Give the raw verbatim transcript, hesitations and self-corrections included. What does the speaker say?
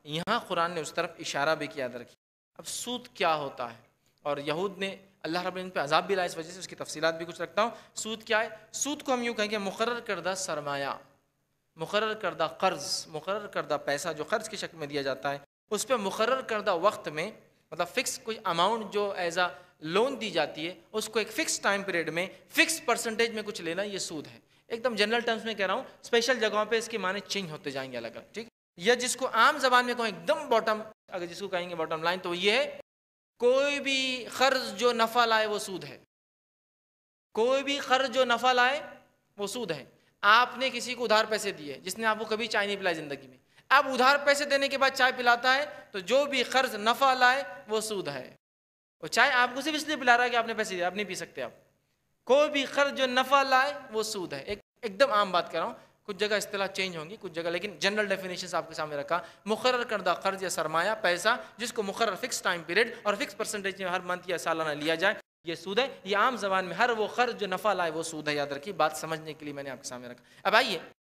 یہاں قرآن نے اس طرف اشارہ بھی کیا، یاد رکھیے۔ اب سود کیا ہوتا ہے، اور یہود نے اللہ رب العالمین پہ عذاب بھی لایا اس وجہ سے، اس کی تفصیلات بھی کچھ رکھتا ہوں۔ سود کیا ہے؟ سود کو ہم یوں کہیں گے مقرر کردہ سرمایہ، مقرر کردہ قرض، مقرر کردہ پیسہ جو قرض کی شکل میں دیا جاتا ہے، اس پہ مقرر کردہ وقت میں، مطلب فکس کوئی اماؤنٹ جو ایز اے لون دی جاتی ہے، اس کو ایک فکس ٹائم پیریڈ میں فکس پرسنٹیج میں کچھ لینا، یہ سود ہے۔ ایک دم جنرل ٹرمز میں کہہ رہا ہوں، اسپیشل جگہوں پہ اس کے معنی چینج ہوتے جائیں گے الگ الگ، ٹھیک۔ یا جس کو عام زبان میں کہوں ایک دم باٹم، اگر جس کو کہیں گے باٹم لائن، تو یہ ہے کوئی بھی قرض جو نفع لائے وہ سود ہے، کوئی بھی قرض جو نفع لائے وہ سود ہے۔ آپ نے کسی کو ادھار پیسے دیے، جس نے آپ کو کبھی چائے نہیں پلائی زندگی میں، اب ادھار پیسے دینے کے بعد چائے پلاتا ہے، تو جو بھی قرض نفع لائے وہ سود ہے۔ وہ چائے آپ کو صرف اس لیے پلا رہا ہے کہ آپ نے پیسے دیے، آپ نہیں پی سکتے آپ۔ کوئی بھی قرض جو نفع لائے وہ سود ہے۔ ایک ایک دم عام بات کر رہا ہوں، کچھ جگہ اصطلاح چینج ہوں گی کچھ جگہ، لیکن جنرل ڈیفینیشنز آپ کے سامنے رکھا۔ مقرر کردہ قرض یا سرمایہ، پیسہ جس کو مقرر فکس ٹائم پیریڈ اور فکس پرسنٹیج میں ہر منتھ یا سالانہ لیا جائے، یہ سود ہے۔ یہ عام زبان میں ہر وہ قرض جو نفع لائے وہ سود ہے، یاد رکھیے۔ بات سمجھنے کے لیے میں نے آپ کے سامنے رکھا۔ اب آئیے